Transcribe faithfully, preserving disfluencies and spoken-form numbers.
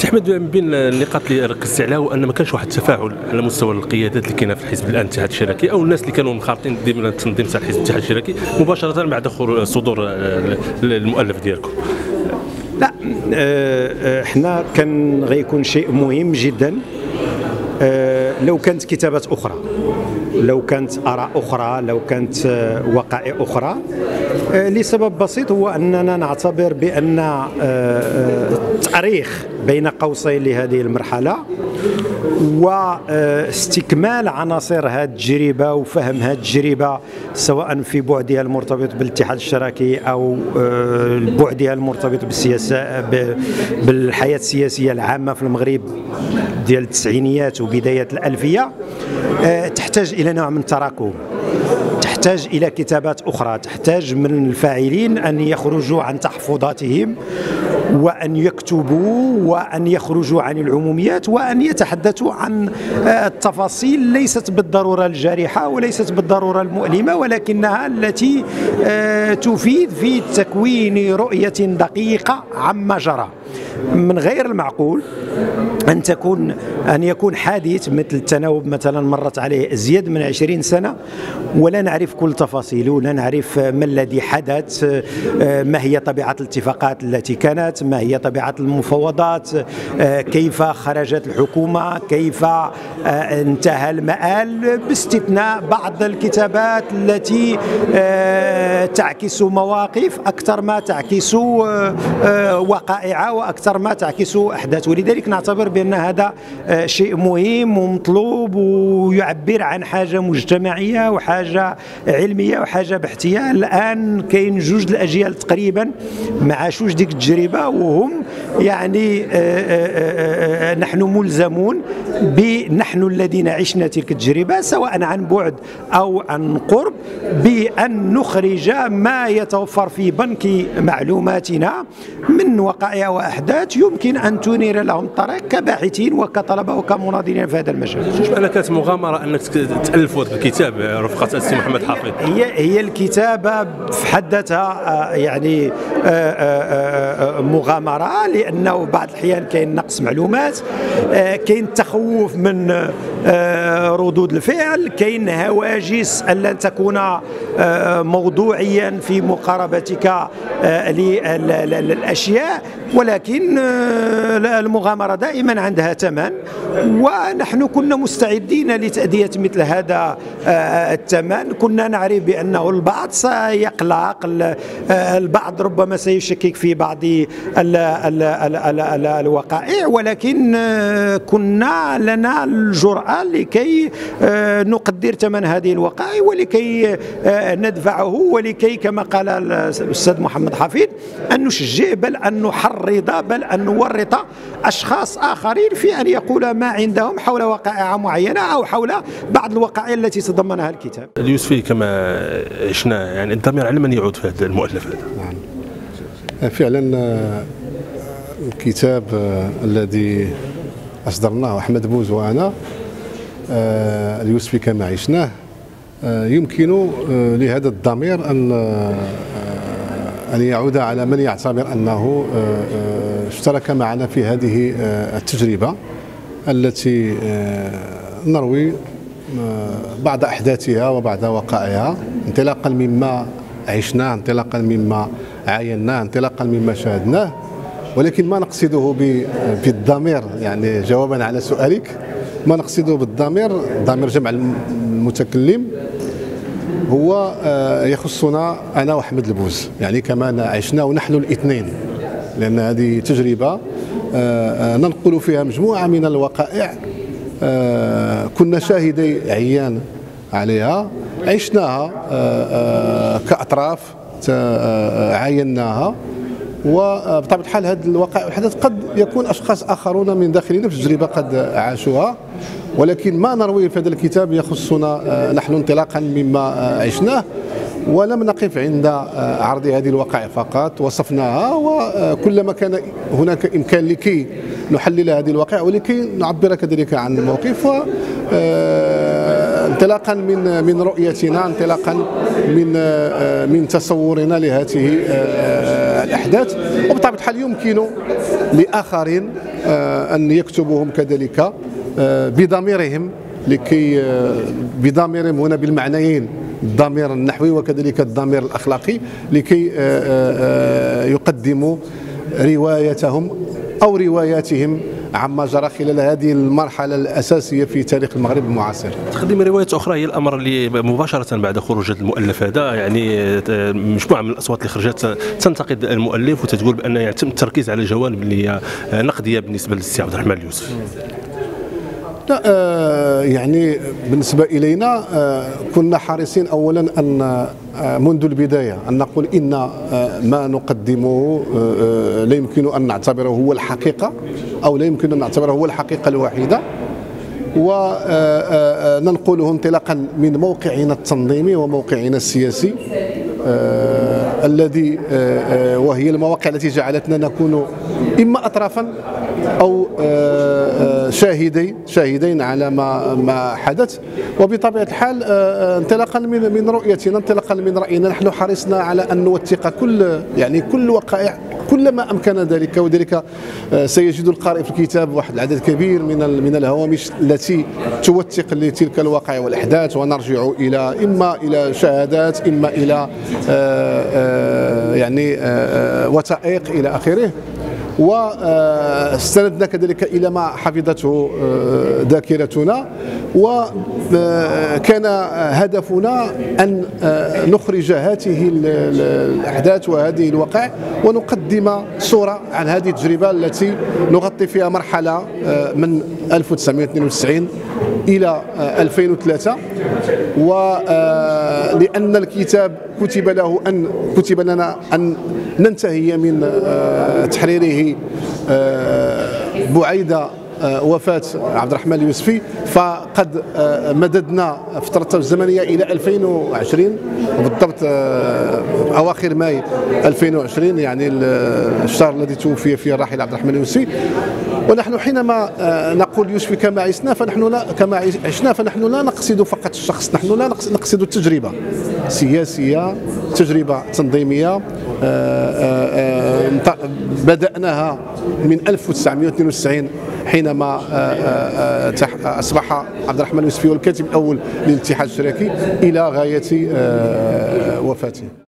سي احمد، من بين النقاط اللي ركزت عليها هو ان ما كانش واحد التفاعل على مستوى القيادات اللي كاينه في الحزب الان الاتحاد الاشتراكي او الناس اللي كانوا منخرطين ضمن التنظيم تاع الحزب الاتحاد الاشتراكي مباشره بعد صدور المؤلف ديالكم. لا، احنا كان غيكون شيء مهم جدا لو كانت كتابات اخرى، لو كانت آراء أخرى، لو كانت وقائع أخرى، لسبب بسيط هو أننا نعتبر بأن التاريخ بين قوسين لهذه المرحلة واستكمال عناصر هذه التجربة وفهم هذه التجربة سواء في بعدها المرتبط بالاتحاد الاشتراكي أو بعدها المرتبط بالسياسة بالحياة السياسية العامة في المغرب ديال التسعينيات وبداية الألفية، تحتاج إلى نوع من التراكم، تحتاج إلى كتابات أخرى، تحتاج من الفاعلين أن يخرجوا عن تحفظاتهم وأن يكتبوا وأن يخرجوا عن العموميات وأن يتحدثوا عن التفاصيل ليست بالضرورة الجارحة وليست بالضرورة المؤلمة، ولكنها التي تفيد في تكوين رؤية دقيقة عما جرى. من غير المعقول أن تكون أن يكون حادث مثل التناوب مثلا مرت عليه أزيد من عشرين سنة ولا نعرف كل تفاصيله، لا نعرف ما الذي حدث، ما هي طبيعة الاتفاقات التي كانت، ما هي طبيعة المفاوضات، كيف خرجت الحكومة، كيف انتهى المآل، باستثناء بعض الكتابات التي تعكس مواقف أكثر ما تعكس وقائع وأكثر ما تعكس أحداث. ولذلك نعتبر بأن هذا شيء مهم ومطلوب ويعبر عن حاجة مجتمعية وحاجة علمية وحاجة بحثية. الآن كاين جوج الأجيال تقريبا ما عاشوش ديك التجربة، وهم يعني نحن ملزمون بنحن الذين عشنا تلك التجربة سواء عن بعد أو عن قرب بأن نخرج ما يتوفر في بنك معلوماتنا من وقائع وأحداث يمكن أن تنير لهم الطريق كباحثين وكطلبة وكمناضلين في هذا المجال. شوف، أنا كانت مغامرة أنك تألف هذا الكتاب رفقة السي محمد حافظ. هي هي الكتابة في حد ذاتها يعني مغامرة، لأنه بعض الأحيان كاين نقص معلومات، كاين تخوف من ردود الفعل، كاين هواجس ألا تكون موضوعيا في مقاربتك للأشياء، ولكن المغامرة دائما عندها ثمن، ونحن كنا مستعدين لتأدية مثل هذا الثمن. كنا نعرف بأنه البعض سيقلق، البعض ربما سيشكك في بعض الوقائع، ولكن كنا لنا الجرأة لكي نقدر ثمن هذه الوقائع ولكي ندفعه، ولكي كما قال الأستاذ محمد حفيظ أن نشجع بل أن نحرض بل أن نورط أشخاص آخرين في أن يقول ما عندهم حول وقائع معينة أو حول بعض الوقائع التي تضمنها الكتاب. اليوسفي كما عشنا، يعني الضمير على من يعود في هذا المؤلف هذا؟ نعم فعلا الكتاب الذي أصدرناه أحمد بوز وأنا، اليوسفي كما عشناه، يمكن لهذا الضمير أن أن يعود على من يعتبر أنه اشترك معنا في هذه التجربة التي نروي بعض أحداثها وبعض وقائعها انطلاقا مما عشناه، انطلاقا مما عايناه، انطلاقا مما شاهدناه. ولكن ما نقصده بالضمير، يعني جوابا على سؤالك، ما نقصده بالضمير، ضمير جمع المتكلم، هو يخصنا أنا وأحمد البوز، يعني كما عشناه نحن الاثنين، لأن هذه تجربة ننقل فيها مجموعة من الوقائع كنا شاهدي عيان عليها، عشناها كأطراف، عايناها، وبطبيعة الحال هذه الوقائع والحدث قد يكون أشخاص آخرون من داخلنا في التجربة قد عاشوها، ولكن ما نرويه في هذا الكتاب يخصنا نحن انطلاقا مما عشناه، ولم نقف عند عرض هذه الوقائع فقط، وصفناها، وكلما كان هناك إمكان لكي نحلل هذه الوقائع ولكي نعبر كذلك عن الموقف، انطلاقا من من رؤيتنا، انطلاقا من من تصورنا لهذه الأحداث، وبطبيعة الحال يمكن لآخرين أن يكتبوهم كذلك بضميرهم، لكي بضميرهم هنا بالمعنيين، الضمير النحوي وكذلك الضمير الأخلاقي، لكي يقدموا روايتهم أو رواياتهم عما جرى خلال هذه المرحلة الأساسية في تاريخ المغرب المعاصر. تقديم روايات أخرى هي الأمر اللي مباشرة بعد خروج هذا المؤلف هذا، يعني مجموعة من الأصوات اللي خرجت تنتقد المؤلف وتقول بأن يعني تم التركيز على جوانب اللي هي نقدية بالنسبة للسي عبد الرحمن اليوسفي. لا آه يعني بالنسبة إلينا آه كنا حريصين أولا أن آه منذ البداية أن نقول إن آه ما نقدمه آه لا يمكن أن نعتبره هو الحقيقة، أو لا يمكن أن نعتبره هو الحقيقة الوحيدة، وننقله انطلاقا من موقعنا التنظيمي وموقعنا السياسي آه الذي آه وهي المواقع التي جعلتنا نكون إما أطرافا أو آه شاهدين شاهدين على ما ما حدث. وبطبيعة الحال آه انطلاقا من من رؤيتنا، انطلاقا من رأينا، نحن حرصنا على أن نوثق كل يعني كل وقائع كلما أمكن ذلك، وذلك سيجد القارئ في الكتاب واحد العدد كبير من من الهوامش التي توثق لتلك الواقع والأحداث، ونرجع إلى إما إلى شهادات، إما إلى يعني وثائق إلى آخره. واستندنا كذلك إلى ما حفظته ذاكرتنا، وكان هدفنا أن نخرج هذه الأحداث وهذه الوقائع ونقدم صورة عن هذه التجربة التي نغطي فيها مرحلة من ألف وتسعمائة واثنين وتسعين إلى ألفين وثلاثة، ولأن الكتاب كتب له أن كتب لنا أن ننتهي من تحريره بعيد وفاة عبد الرحمن اليوسفي، فقد مددنا فترته الزمنية إلى ألفين وعشرين، بالضبط أواخر ماي ألفين وعشرين، يعني الشهر الذي توفي فيه الراحل عبد الرحمن اليوسفي. ونحن حينما نقول يوسفي كما عشنا فنحن لا كما عشنا فنحن لا نقصد فقط الشخص، نحن لا نقصد التجربة سياسية، تجربة تنظيمية بدأناها من ألف وتسعمائة واثنين وتسعين حينما أصبح عبد الرحمن اليوسفي الكاتب الأول للاتحاد الاشتراكي إلى غاية وفاته.